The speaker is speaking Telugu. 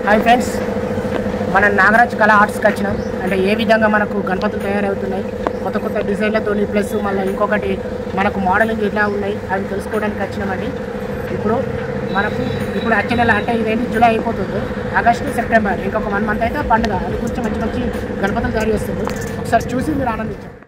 హాయ్ ఫ్రెండ్స్, మన నాగరాజ్ కళా ఆర్ట్స్కి వచ్చినాం. అంటే ఏ విధంగా మనకు గణపతులు తయారవుతున్నాయి, కొత్త కొత్త డిజైన్లతో, ప్లస్ మళ్ళీ ఇంకొకటి మనకు మోడలింగ్ ఎట్లా ఉన్నాయి అవి తెలుసుకోవడానికి వచ్చినామండి. ఇప్పుడు వచ్చే నెల అంటే ఇదేంటి జూలై అయిపోతుంది, ఆగస్టు సెప్టెంబర్ ఇంకొక 1 మంత్ అయితే పండుగ. అది గురించి మంచి మంచి గణపతులు తయారు చేస్తుంది. ఒకసారి చూసి మీరు ఆనందించండి.